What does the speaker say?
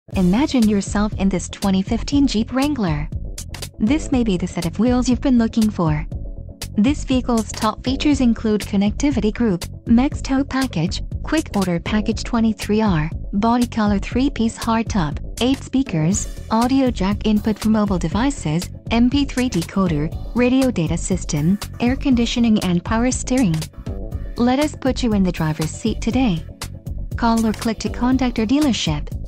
Imagine yourself in this 2015 Jeep Wrangler. This may be the set of wheels you've been looking for. This vehicle's top features include connectivity group, Max tow package, quick order package 23R, body color 3-piece hardtop, 8 speakers, audio jack input for mobile devices, MP3 decoder, radio data system, air conditioning and power steering. Let us put you in the driver's seat today. Call or click to contact our dealership.